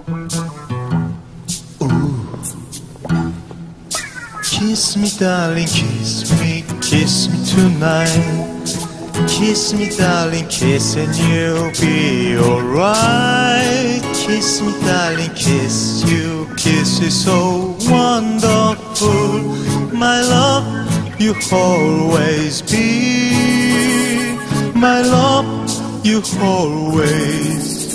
Kiss me, darling, kiss me tonight. Kiss me, darling, kiss and you'll be alright. Kiss me, darling, kiss you, kiss is so wonderful. My love, you always be. My love, you always